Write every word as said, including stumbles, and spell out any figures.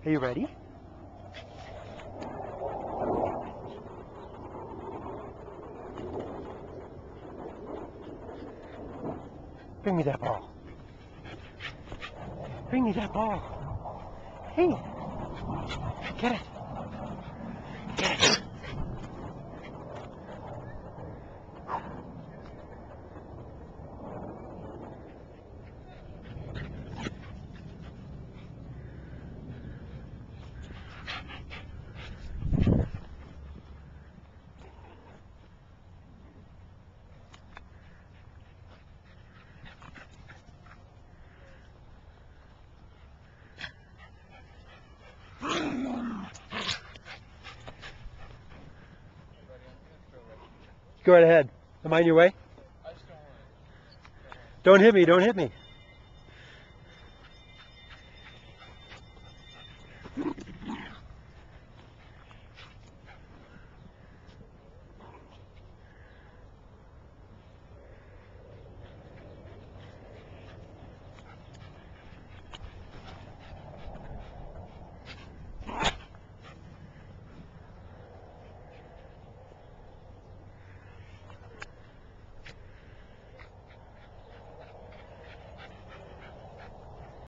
Are you ready? Bring me that ball. Bring me that ball. Hey, get it. Get it. Go right ahead. Am I in your way? Don't hit me, don't hit me.